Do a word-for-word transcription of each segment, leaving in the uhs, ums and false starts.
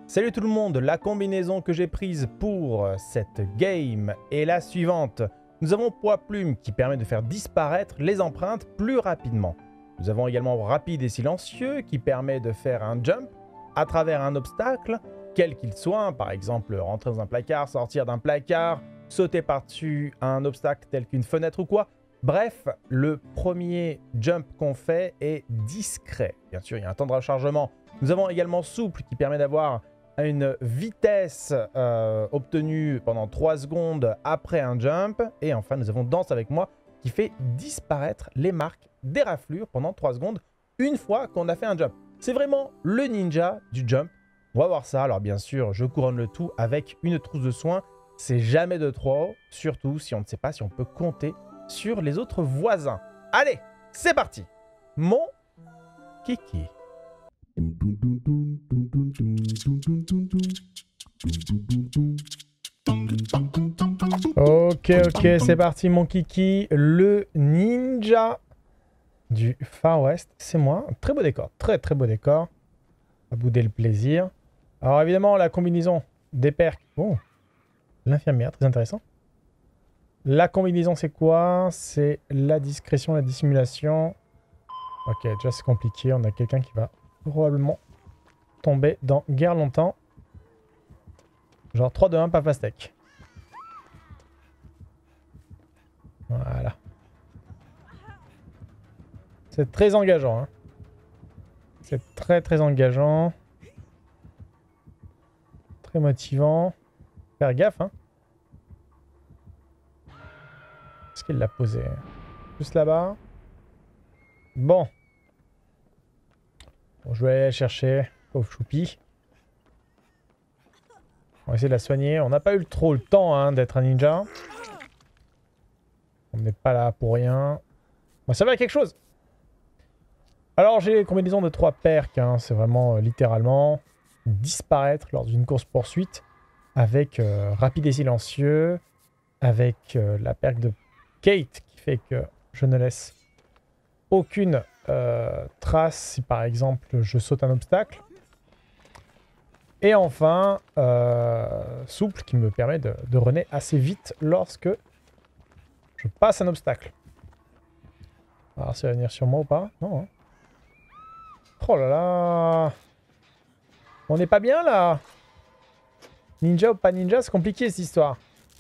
Salut tout le monde, la combinaison que j'ai prise pour cette game est la suivante. Nous avons Poids Plume qui permet de faire disparaître les empreintes plus rapidement. Nous avons également Rapide et Silencieux qui permet de faire un jump à travers un obstacle, quel qu'il soit, par exemple rentrer dans un placard, sortir d'un placard, sauter par-dessus un obstacle tel qu'une fenêtre ou quoi. Bref, le premier jump qu'on fait est discret. Bien sûr, il y a un temps de rechargement. Nous avons également Souple qui permet d'avoir une vitesse euh, obtenue pendant trois secondes après un jump. Et enfin, nous avons Danse avec moi qui fait disparaître les marques des raflures pendant trois secondes une fois qu'on a fait un jump. C'est vraiment le ninja du jump. On va voir ça. Alors bien sûr, je couronne le tout avec une trousse de soins. C'est jamais de trop, surtout si on ne sait pas si on peut compter sur les autres voisins. Allez, c'est parti. Mon kiki. Ok, ok, c'est parti mon kiki. Le ninja du Far West, c'est moi. Très beau décor, très très beau décor. À bouder le plaisir. Alors évidemment, la combinaison des perks. Oh, l'infirmière, très intéressant. La combinaison, c'est quoi? C'est la discrétion, la dissimulation. Ok, déjà c'est compliqué. On a quelqu'un qui va probablement tomber dans guère longtemps. Genre trois, deux, un, pas pastèque. Voilà. C'est très engageant. Hein. C'est très très engageant. Très motivant. Faire gaffe. Hein. Est-ce qu'il l'a posé? Juste là-bas. Bon. Bon. Je vais aller la chercher. Pauvre choupi. On va essayer de la soigner. On n'a pas eu trop le temps hein, d'être un ninja. On n'est pas là pour rien. On va servir à quelque chose. Alors j'ai une combinaison de trois perks. Hein. C'est vraiment euh, littéralement disparaître lors d'une course-poursuite. Avec euh, Rapide et Silencieux. Avec euh, la perk de Kate qui fait que je ne laisse aucune euh, trace si par exemple je saute un obstacle. Et enfin, euh, Souple qui me permet de, de runner assez vite lorsque je passe un obstacle. On va voir si elle va venir sur moi ou pas. Non. Hein. Oh là là. On n'est pas bien là. Ninja ou pas ninja, c'est compliqué cette histoire.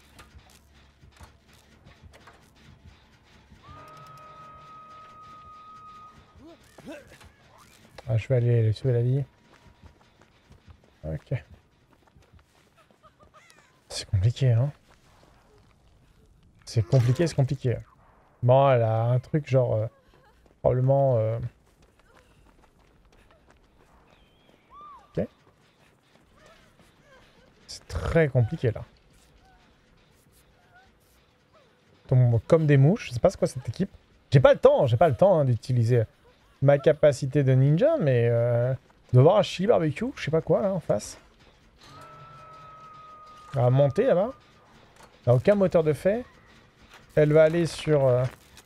Ah, je vais aller lui sauver la vie. Ok. C'est compliqué, hein. C'est compliqué, c'est compliqué. Bon, elle a un truc genre... Euh, probablement... Euh... Ok. C'est très compliqué, là. Tombe comme des mouches. Je sais pas c'est quoi cette équipe. J'ai pas le temps, j'ai pas le temps hein, d'utiliser ma capacité de ninja, mais... Euh... De voir un chili barbecue, je sais pas quoi là en face. Elle va monter là-bas. Elle n'a aucun moteur de fait. Elle va aller sur... Euh...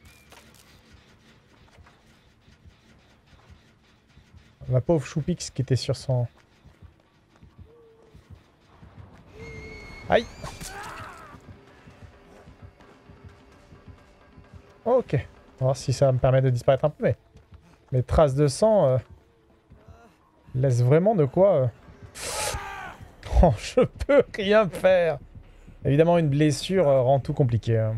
La pauvre Choupix qui était sur son... Aïe. Ok. On va voir si ça me permet de disparaître un peu, mais... Les traces de sang... Euh... laisse vraiment de quoi... Euh... Oh, je peux rien faire. Évidemment, une blessure euh, rend tout compliqué. Hein.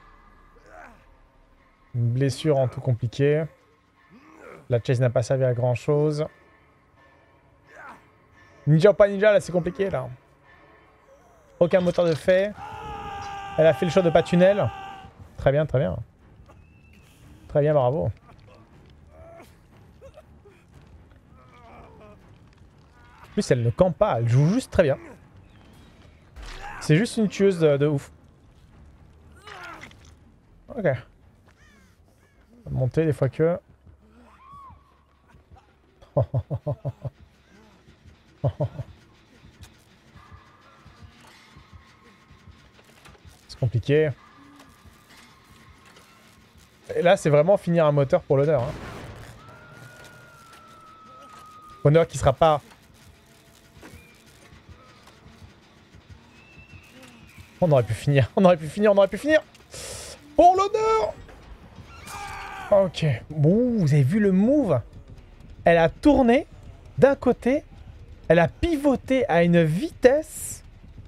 Une blessure rend tout compliqué. La chase n'a pas servi à grand chose. Ninja ou pas ninja, là, c'est compliqué, là. Aucun moteur de fait. Elle a fait le choix de pas tunnel. Très bien, très bien. Très bien, bravo. En plus, elle ne campe pas, elle joue juste très bien. C'est juste une tueuse de, de ouf. Ok. Monter des fois que... C'est compliqué. Et là, c'est vraiment finir un moteur pour l'honneur. Hein. Honneur qui sera pas On aurait pu finir, on aurait pu finir, on aurait pu finir. Pour l'honneur. Ok. Bon, vous avez vu le move? Elle a tourné d'un côté. Elle a pivoté à une vitesse.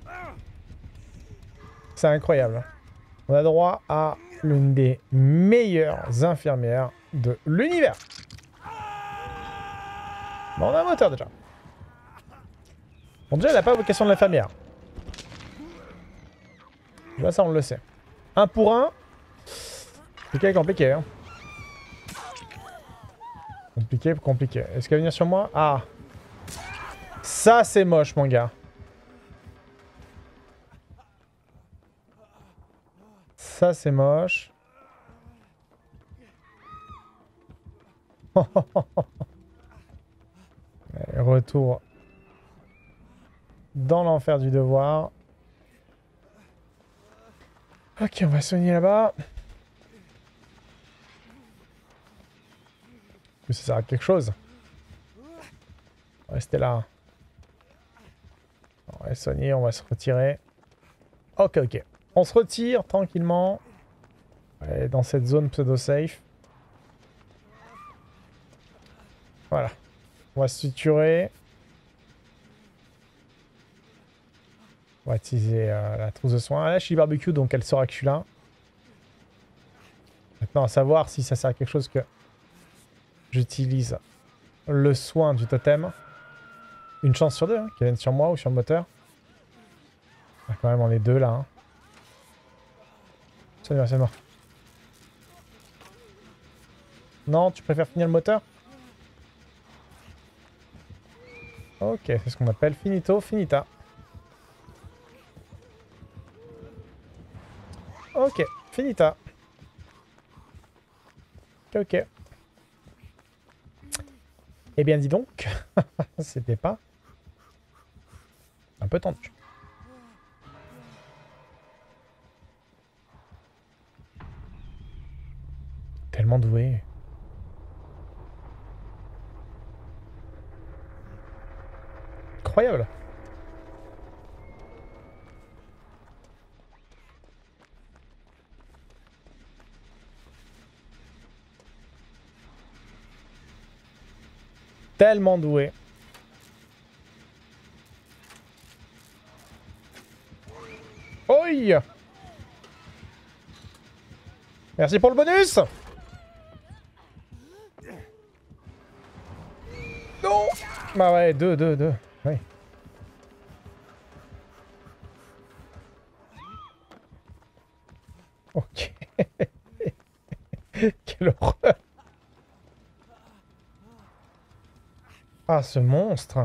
C'est incroyable. On a droit à l'une des meilleures infirmières de l'univers. Bon, on a un moteur déjà. Bon, déjà, elle n'a pas vocation de l'infirmière. Là, ça, on le sait. Un pour un. Compliqué, compliqué. Hein. Compliqué, compliqué. Est-ce qu'elle va venir sur moi? Ah. Ça, c'est moche, mon gars. Ça, c'est moche. Retour dans l'enfer du devoir. Ok, on va soigner là-bas. Ça sert à quelque chose. On va rester là. On va soigner, on va se retirer. Ok, ok. On se retire tranquillement. Ouais, dans cette zone pseudo-safe. Voilà. On va se suturer. On va utiliser euh, la trousse de soin. Là, je suis barbecue, donc elle saura que je suis là. Maintenant, à savoir si ça sert à quelque chose que j'utilise le soin du totem. Une chance sur deux, hein, qu'elle vienne sur moi ou sur le moteur. Ah, quand même, on est deux là. Hein. C'est c'est mort. Non, tu préfères finir le moteur? Ok, c'est ce qu'on appelle finito, finita. Ok, finita. Ok, ok. Eh bien, dis donc, c'était pas un peu tendu. Tellement doué. Incroyable. Tellement doué. Oi! Merci pour le bonus! Non! Bah ouais, deux, deux, deux. Oui. Ok. Quelle horreur! Ah, ce monstre!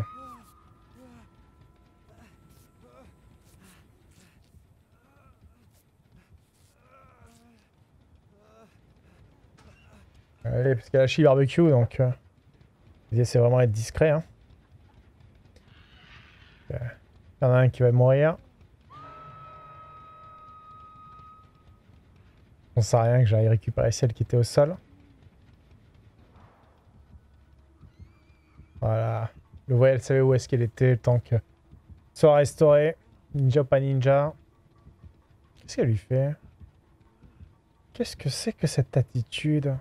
Allez, parce qu'elle a chi barbecue, donc... Euh, l'idée, c'est vraiment être discret. Hein. Il y en a un qui va mourir. On sait rien que j'aille récupérer celle qui était au sol. Voilà. Le voyait, elle savait où est-ce qu'elle était, le temps que soit restauré. Ninja pas ninja. Qu'est-ce qu'elle lui fait? Qu'est-ce que c'est que cette attitude?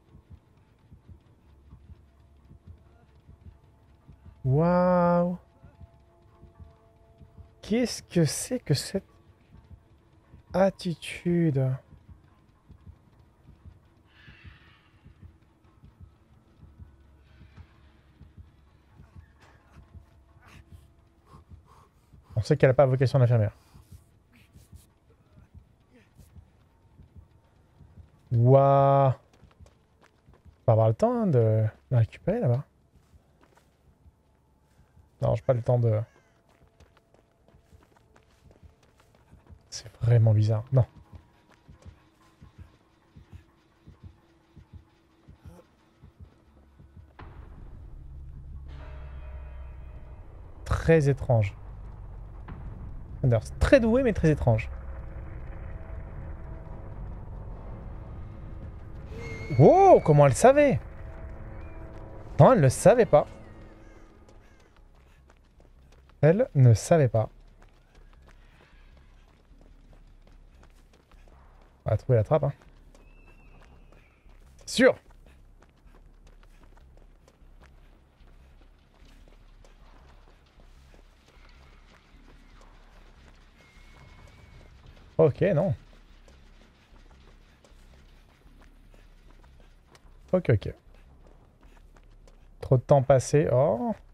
Waouh! Qu'est-ce que c'est que cette attitude? On sait qu'elle n'a pas vocation d'infirmière. Waouh! On va avoir le temps hein, de la récupérer là-bas. Non, j'ai pas le temps de... C'est vraiment bizarre. Non. Très étrange. Très doué, mais très étrange. Wow, comment elle savait? Non, elle ne savait pas. Elle ne savait pas. va trouver la trappe. Hein. Sûr. Ok, non. Ok, ok. Trop de temps passé. Oh. Elle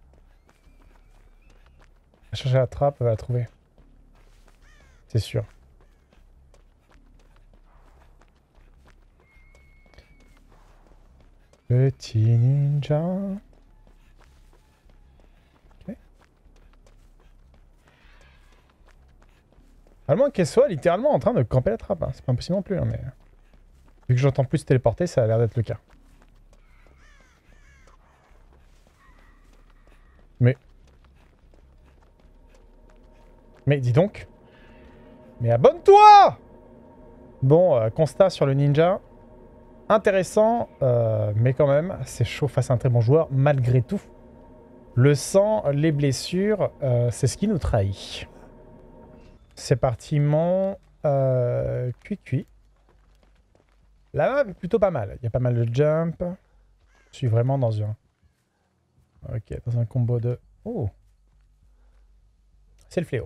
va chercher la trappe, elle va la trouver. C'est sûr. Petit ninja. Ok. À moins qu'elle soit littéralement en train de camper la trappe. Hein. C'est pas impossible non plus. Hein, mais... Vu que j'entends plus se téléporter, ça a l'air d'être le cas. Mais... Mais dis donc. Mais abonne-toi! Bon, euh, constat sur le ninja. Intéressant, euh, mais quand même, c'est chaud face à un très bon joueur, malgré tout. Le sang, les blessures, euh, c'est ce qui nous trahit. C'est parti, mon euh, cuit-cuit. La map est plutôt pas mal. Il y a pas mal de jump. Je suis vraiment dans un... Ok, dans un combo de... Oh! C'est le fléau.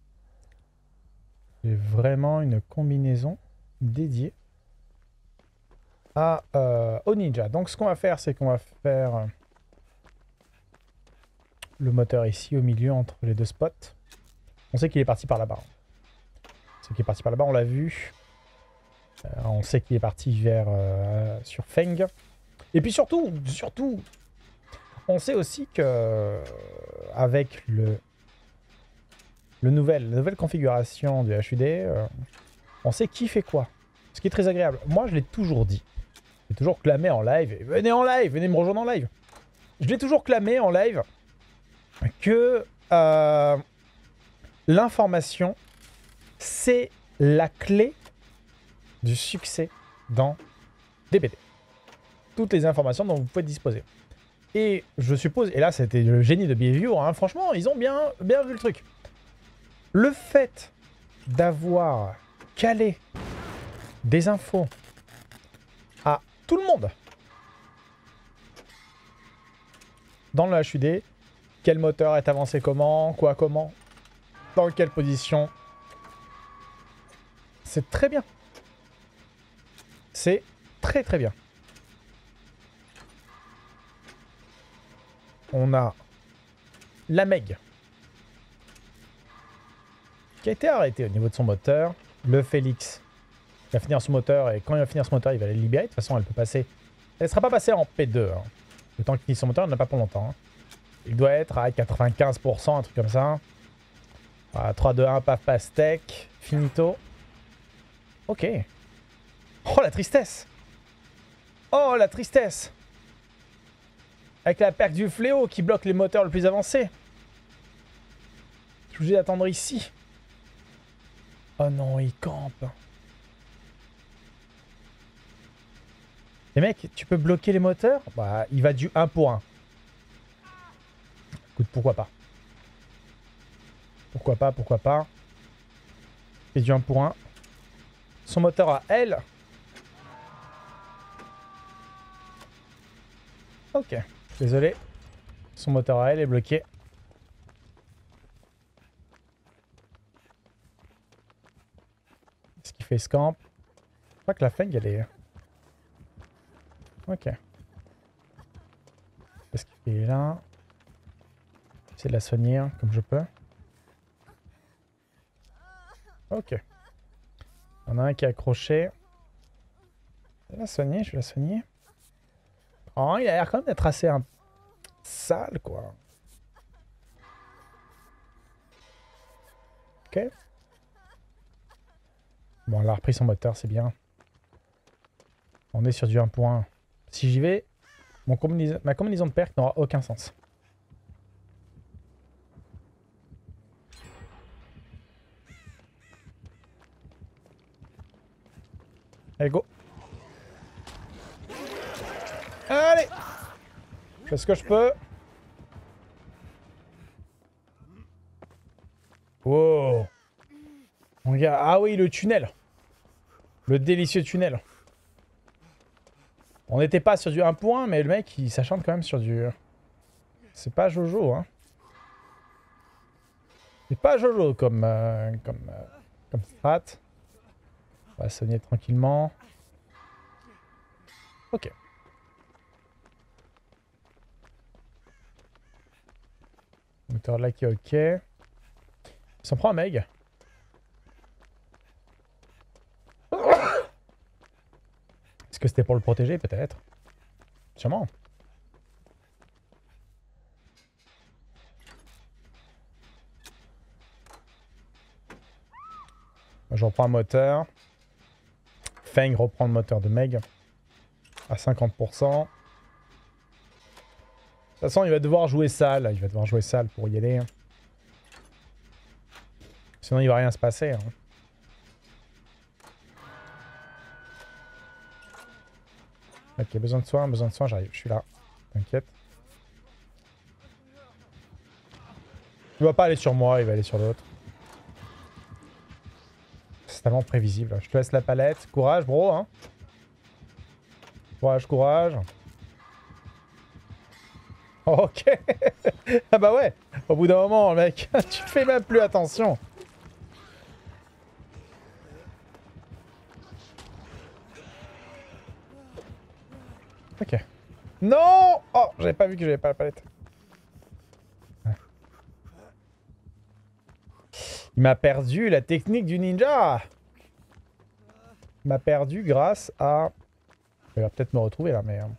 J'ai vraiment une combinaison dédiée à, euh, au ninja. Donc ce qu'on va faire, c'est qu'on va faire le moteur ici au milieu entre les deux spots. On sait qu'il est parti par là-bas. On sait qu'il est parti par là-bas, on l'a vu. Euh, on sait qu'il est parti vers euh, sur Feng. Et puis surtout, surtout, on sait aussi que euh, avec le, le nouvel, la nouvelle configuration du H U D, euh, on sait qui fait quoi. Ce qui est très agréable. Moi, je l'ai toujours dit. J'ai toujours clamé en live. Et venez en live, venez me rejoindre en live. Je l'ai toujours clamé en live que euh, l'information, c'est la clé du succès dans D B D. Toutes les informations dont vous pouvez disposer. Et je suppose, et là c'était le génie de Behavior, hein, franchement, ils ont bien, bien vu le truc. Le fait d'avoir calé des infos à tout le monde dans le H U D, quel moteur est avancé comment, quoi comment, dans quelle position, c'est très bien. C'est très très bien. On a la Meg qui a été arrêté au niveau de son moteur. Le Félix qui va finir son moteur et quand il va finir son moteur, il va la libérer. De toute façon, elle peut passer. Elle ne sera pas passée en P deux. Hein. Le temps qu'il finisse son moteur, elle n'a pas pour longtemps. Hein. Il doit être à quatre-vingt-quinze pour cent, un truc comme ça. Voilà, trois, deux, un, paf, pastèque. Finito. Ok. Oh, la tristesse. Oh, la tristesse. Avec la perque du fléau qui bloque les moteurs le plus avancés. Je suis obligé d'attendre ici. Oh non, il campe. Les mecs, tu peux bloquer les moteurs? Bah, il va du un pour un. Écoute, pourquoi pas? Pourquoi pas, pourquoi pas? Il fait du un pour un. Son moteur à elle. Ok. Désolé. Son moteur à elle est bloqué. Est-ce qu'il fait scamp? Je crois que la Feng, elle est... Ok. Qu'est-ce qu'il fait là? J'essaie de la soigner hein, comme je peux. Ok. Il y en a un qui est accroché. Je vais la soigner, je vais la soigner. Oh, il a l'air quand même d'être assez un... sale, quoi. Ok. Bon, elle a repris son moteur, c'est bien. On est sur du un pour un. Si j'y vais, mon combinaison... ma combinaison de pertes n'aura aucun sens. Allez, go. Allez. Je fais ce que je peux. Wow. Mon gars, ah oui, le tunnel. Le délicieux tunnel. On n'était pas sur du un point, mais le mec, il s'acharne quand même sur du... C'est pas Jojo, hein. C'est pas Jojo comme... Euh, comme, euh, comme strat. On va soigner tranquillement. Ok. Moteur là qui est ok. Il s'en prend un Meg. Est-ce que c'était pour le protéger peut-être? Sûrement. Je reprends un moteur. Feng reprend le moteur de Meg. À cinquante pour cent. De toute façon, il va devoir jouer sale. Il va devoir jouer sale pour y aller. Sinon, il va rien se passer. Hein. Ok, besoin de soin, besoin de soin, j'arrive. Je suis là. T'inquiète. Il va pas aller sur moi, il va aller sur l'autre. C'est tellement prévisible. Je te laisse la palette. Courage, bro. Hein. Courage, courage. Ok. Ah bah ouais. Au bout d'un moment, mec, tu fais même plus attention. Ok. Non. Oh, j'avais pas vu que j'avais pas la palette. Il m'a perdu la technique du ninja. Il m'a perdu grâce à... Il va peut-être me retrouver là, mais...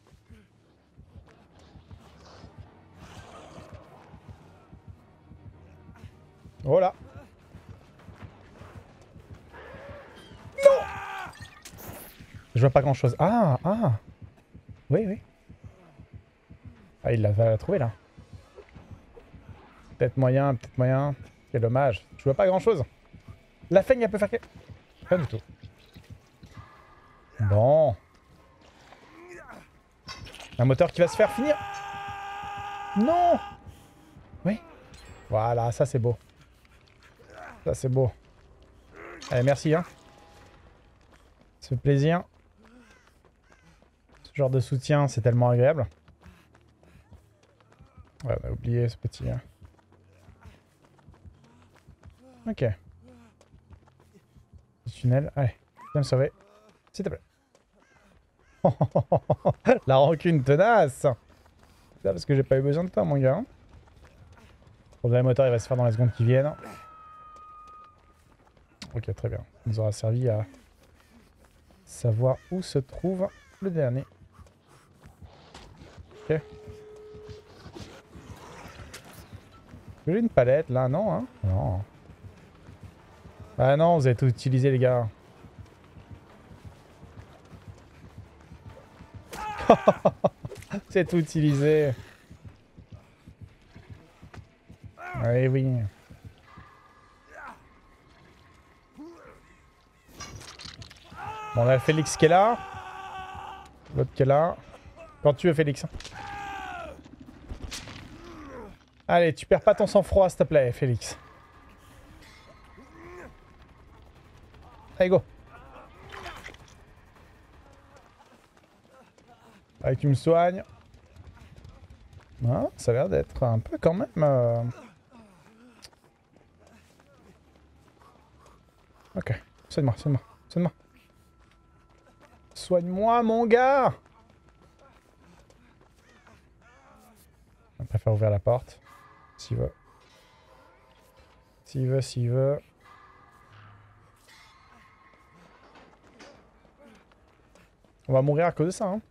Voilà. Non. Je vois pas grand-chose. Ah, ah. Oui, oui. Ah, il l'a trouvé là. Peut-être moyen, peut-être moyen. Quel dommage. Je vois pas grand-chose. La feigne, elle peut faire quelque... Pas du tout. Bon. Un moteur qui va se faire finir. Non. Oui. Voilà, ça c'est beau. Ça c'est beau. Allez, merci. Hein. Ça fait plaisir. Ce genre de soutien, c'est tellement agréable. Ouais, on a oublié ce petit... Hein. Ok. Le tunnel. Allez, viens me sauver. S'il te plaît. La rancune tenace. Ça parce que j'ai pas eu besoin de toi, mon gars. Pour le moteur, il va se faire dans les secondes qui viennent. Ok, très bien. Ça nous aura servi à savoir où se trouve le dernier. Ok. J'ai une palette là, non hein? Non. Ah non, vous avez tout utilisé, les gars. C'est tout utilisé. Oui, oui. Bon, on a Félix qui est là. L'autre qui est là. Quand tu veux, Félix. Allez, tu perds pas ton sang-froid, s'il te plaît, Félix. Allez, go. Allez, tu me soignes. Ah, ça a l'air d'être un peu quand même... Euh... Ok, soigne-moi, soigne-moi, soigne-moi. Soigne-moi, mon gars. On préfère ouvrir la porte. S'il veut. S'il veut, s'il veut. On va mourir à cause de ça, hein.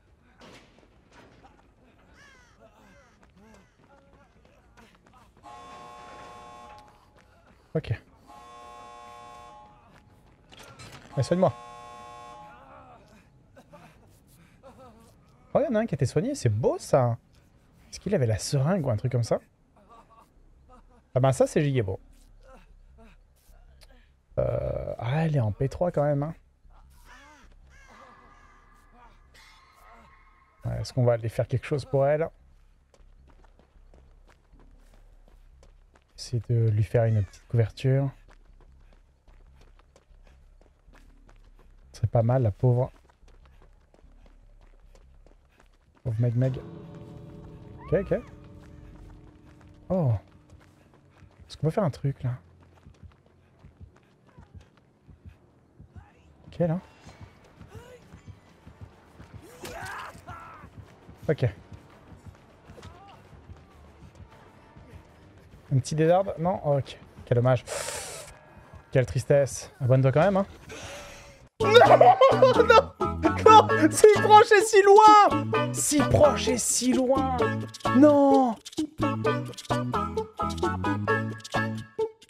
Ok. Mais soigne-moi. Oh, il y en a un qui était soigné, c'est beau ça. Est-ce qu'il avait la seringue ou un truc comme ça? Ah ben ça c'est giga beau. Euh... Ah, elle est en P trois quand même, hein. Ouais, est-ce qu'on va aller faire quelque chose pour elle? Essayer de lui faire une petite couverture. Ça serait pas mal, la pauvre. Pauvre Meg Meg. Ok, ok. Oh. Est-ce qu'on peut faire un truc, là? Ok, là. Ok. Un petit dé d'arbre? Non? Oh, ok. Quel dommage. Quelle tristesse. Abonne-toi quand même, hein. Non, non, non, si proche et si loin. Si proche et si loin. Non.